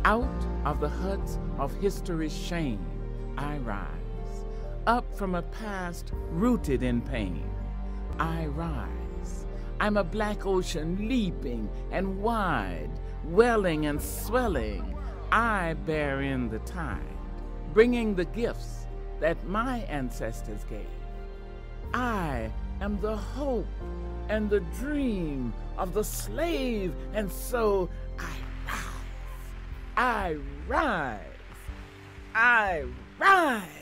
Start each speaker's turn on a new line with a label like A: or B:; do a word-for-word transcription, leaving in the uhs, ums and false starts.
A: Out of the huts of history's shame, I rise. Up from a past rooted in pain, I rise. I'm a black ocean leaping and wide, welling and swelling. I bear in the tide, bringing the gifts that my ancestors gave. I am the hope and the dream of the slave, and so I rise. I rise. I rise.